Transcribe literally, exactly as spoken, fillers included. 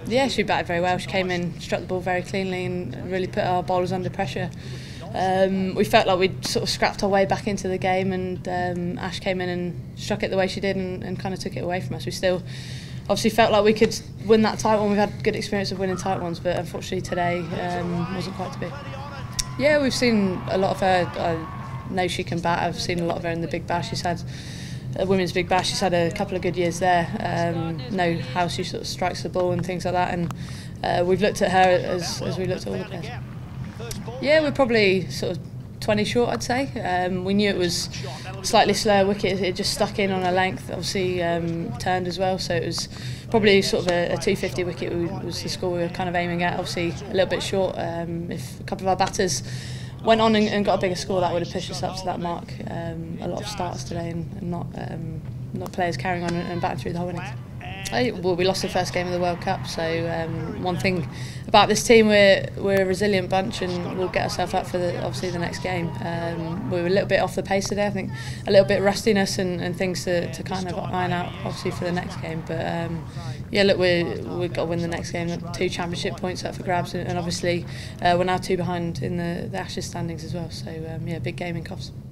Yeah, she batted very well. She came in, struck the ball very cleanly and really put our bowlers under pressure. Um, we felt like we'd sort of scrapped our way back into the game, and um, Ash came in and struck it the way she did and, and kind of took it away from us. We still obviously felt like we could win that tight one. We've had good experience of winning tight ones, but unfortunately today um, wasn't quite to be. Yeah, we've seen a lot of her. I know she can bat. I've seen a lot of her in the Big Bash. She's had a Women's Big Bash. She's had a couple of good years there. Um, know how she sort of strikes the ball and things like that. And uh, we've looked at her as, as we looked at all the players. Yeah, we're probably sort of twenty short, I'd say. Um, we knew it was slightly slower wicket. It just stuck in on a length. Obviously um, turned as well, so it was probably sort of a, a two fifty wicket was the score we were kind of aiming at. Obviously a little bit short. Um, if a couple of our batters went on and, and got a bigger score, that would have pushed us up to that mark. Um, a lot of starts today and, and not um, not players carrying on and, and batting through the whole innings. I, well, we lost the first game of the World Cup, so um, one thing about this team, we're we're a resilient bunch and we'll get ourselves up for the, obviously the next game. Um, we were a little bit off the pace today, I think a little bit rustiness and, and things to, to kind of iron out obviously for the next game. But um, yeah, look, we we've got to win the next game. Two championship points up for grabs, and, and obviously uh, we're now two behind in the, the Ashes standings as well. So um, yeah, big game in Coffs.